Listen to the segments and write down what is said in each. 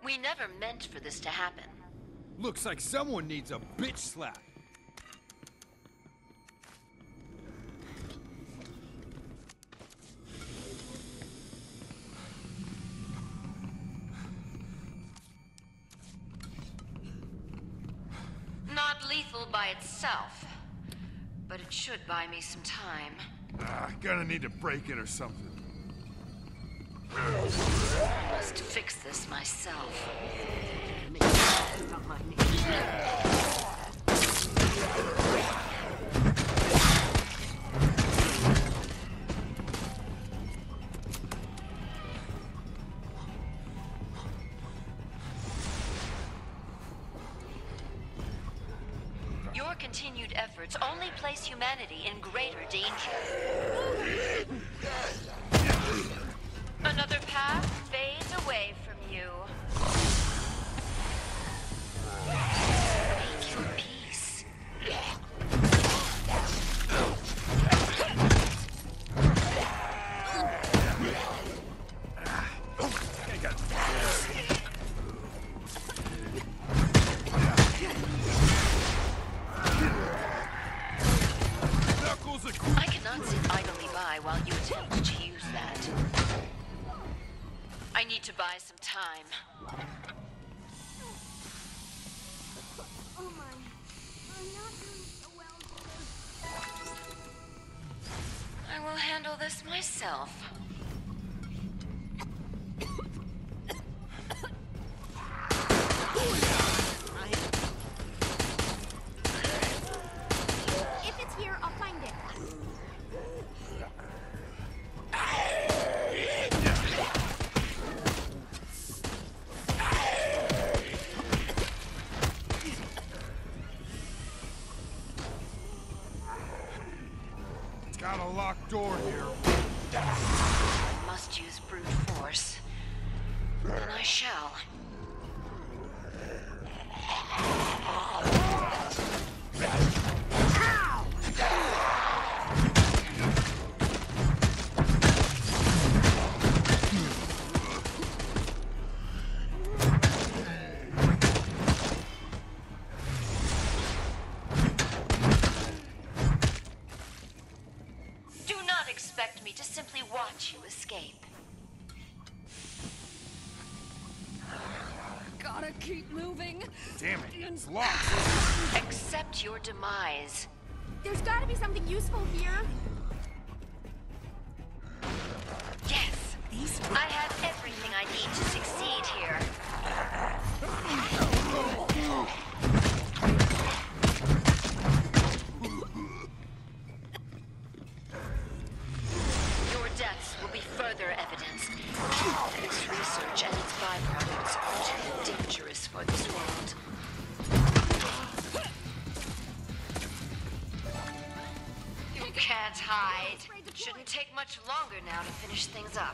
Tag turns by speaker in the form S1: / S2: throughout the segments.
S1: We never meant for this to happen.
S2: Looks like someone needs a bitch slap.
S1: Not lethal by itself, but it should buy me some time.
S2: Gonna need to break it or something.
S1: I must fix this myself. Your continued efforts only place humanity in greater danger. Another path fades away from you. Make your peace. I cannot sit idly by while you attempt to use that. I need to buy some time.
S3: Oh my. I'm not doing so well today.
S1: I will handle this myself.
S3: If it's here, I'll find it.
S2: Got a locked door here.
S1: I must use brute force. Then I shall. Do not expect me to simply watch you escape.
S4: Gotta keep moving.
S2: Damn it, it's locked.
S1: Accept your demise.
S3: There's gotta be something useful here.
S1: Yes, I have everything I need to succeed here. Your deaths will be further evidence. This research and its byproducts are too dangerous for this world. You can't hide. Shouldn't take much longer now to finish things up.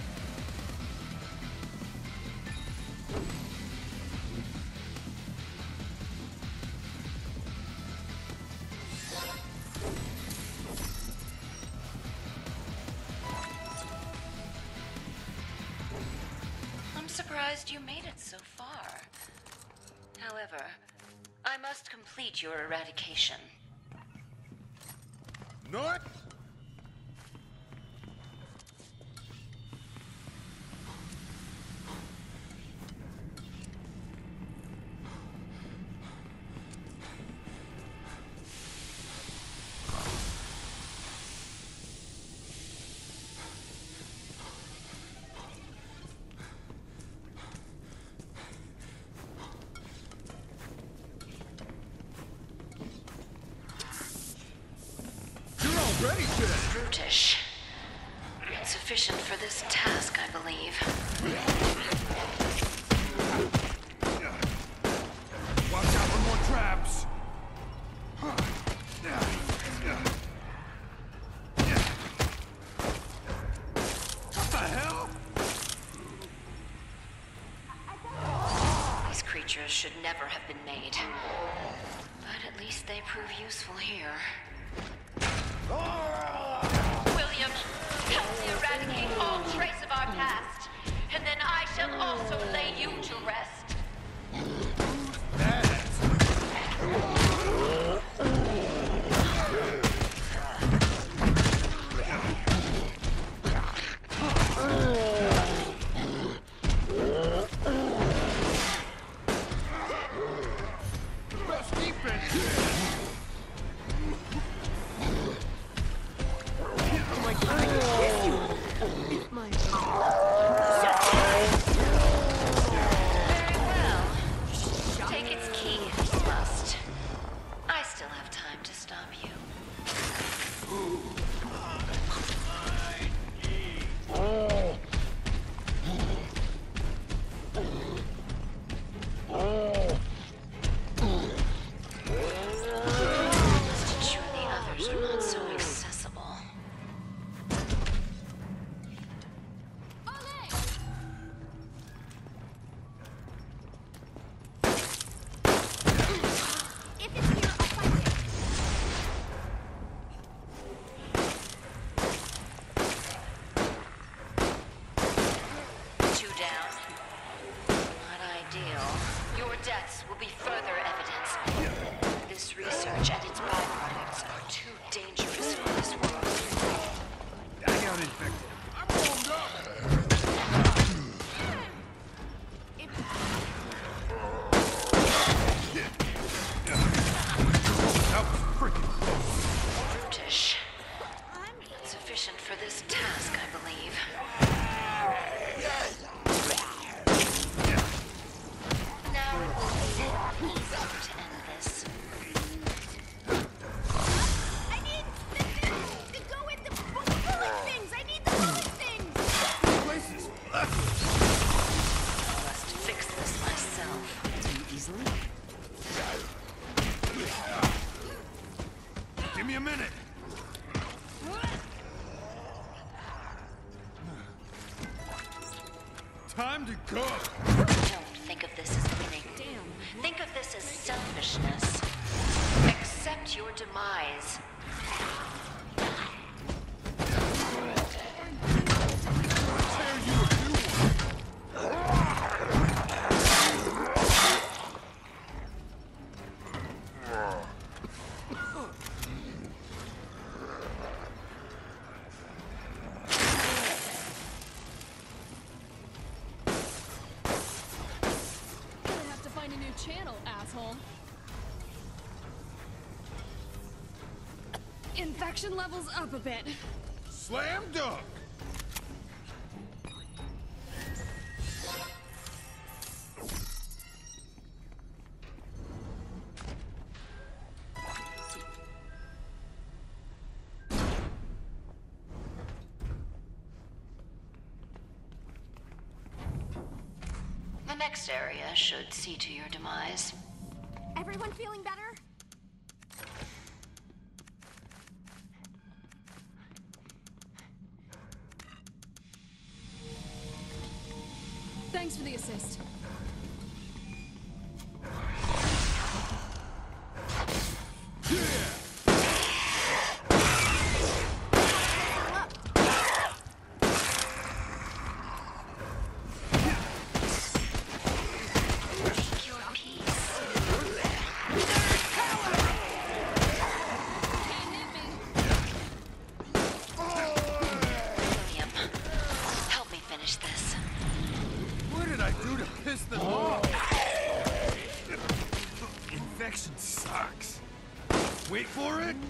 S1: I'm surprised you made it so far. However, I must complete your eradication.
S2: Not? Ready to.
S1: Brutish. Insufficient for this task, I believe.
S2: Watch out for more traps. What the hell?
S1: These creatures should never have been made. But at least they prove useful here. William, help me eradicate all trace of our past, and then I shall shall also lay you to rest.
S2: Best defense!
S5: Oh my god, I can kiss you! My...
S1: Very well. Take its key if you must. I still have time to stop you. Must ensure the others are not so accessible.
S3: If it's here, I'll find it.
S1: Two down. Not ideal. Your deaths will be further evidence. This research and its byproducts are too dangerous for this world.
S2: I got infected. I'm warmed up! That was freaking close.
S1: Brutish. Sufficient for this task, I believe. Now it will be easy to end this.
S3: I need the things to go in the bullet things. I need the bullet things.
S2: Places.
S1: I must fix this myself.
S5: Easily?
S2: Give me a minute. Time to go.
S1: Don't think of this as winning.
S4: Damn.
S1: Think of this as selfishness. Accept your demise.
S2: Tear you a new one.
S4: Gonna have to find a new channel, asshole. Infection levels up a bit.
S2: Slam dunk.
S1: The next area should see to your demise.
S3: Everyone feeling better?
S4: Thanks for the assist.
S1: Make your peace.
S4: Can't hit me.
S1: William, help me finish this.
S2: What did I do to piss them off? Infection sucks. Wait for it.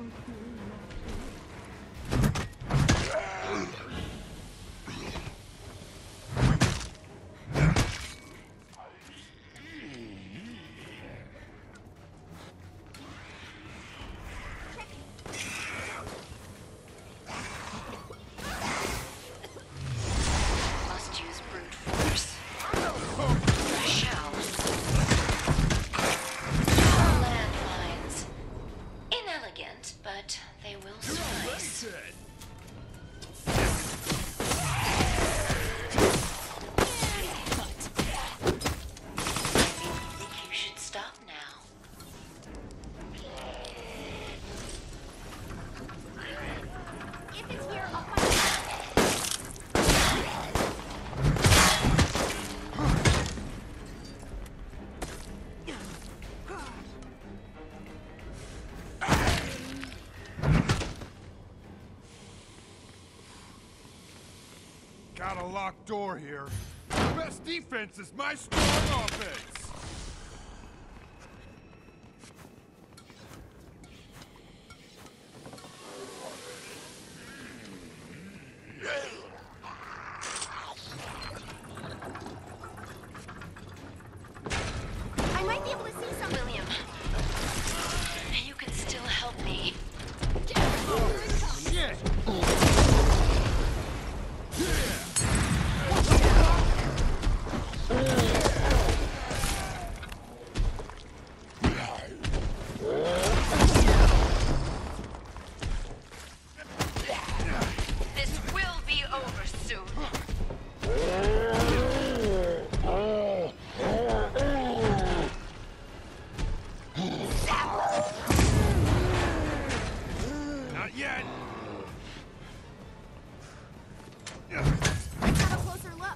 S1: Must use brute force. I shall. Landmines. Inelegant, but they will suffice. I think you should stop now.
S3: If it's here, I'll find it.
S2: Got a locked door here. The best defense is my strong offense.
S3: I might be able to see something.
S1: William, you can still help me.
S2: Shit!
S1: This will be over soon.
S2: Not yet.
S3: Let's have a closer look.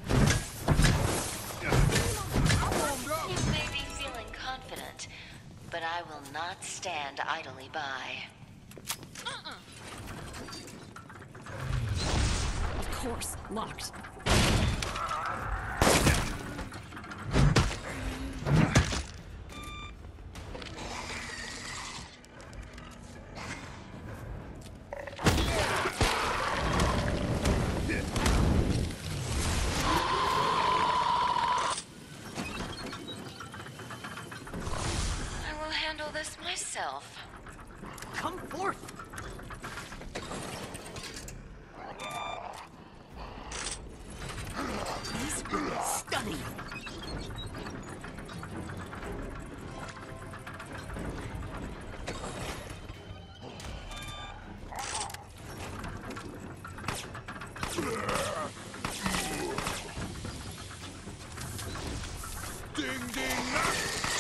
S1: You may be feeling confident, but I will not stand idly by.
S4: Of course, locked.
S1: I will handle this myself.
S5: Come forth. This room is stunning.
S2: Ding ding knock.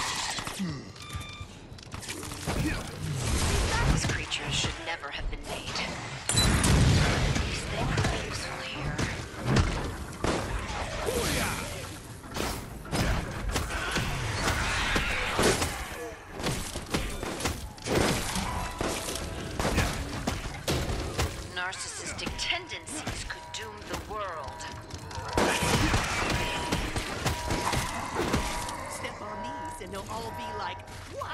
S1: These creatures should never have been made. At least they were useful here. Narcissistic tendencies could doom the world.
S5: Step on these and they'll all be like, what?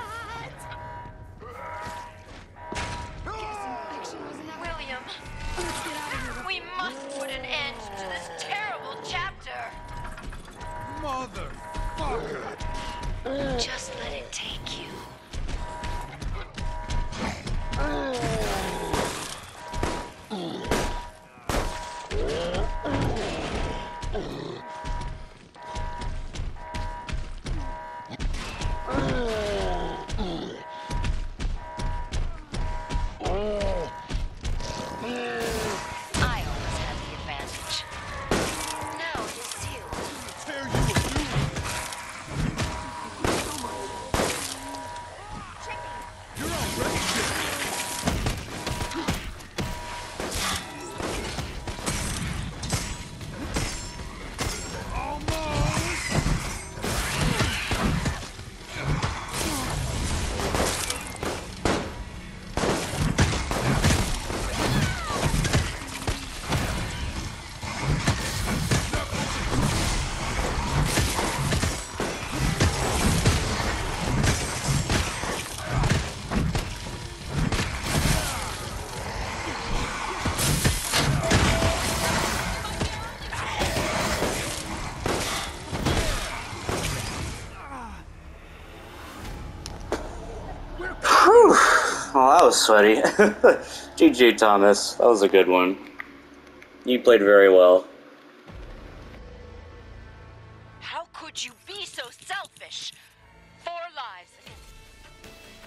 S1: William,
S4: Let's get out of here.
S1: we must put an end to this terrible chapter.
S2: Motherfucker.
S1: Just let it take you. I always had the advantage. Now it is you.
S2: Tear you a new You're already dead. Almost.
S6: Oh, that was sweaty. GG, Thomas. That was a good one. You played very well.
S1: How could you be so selfish?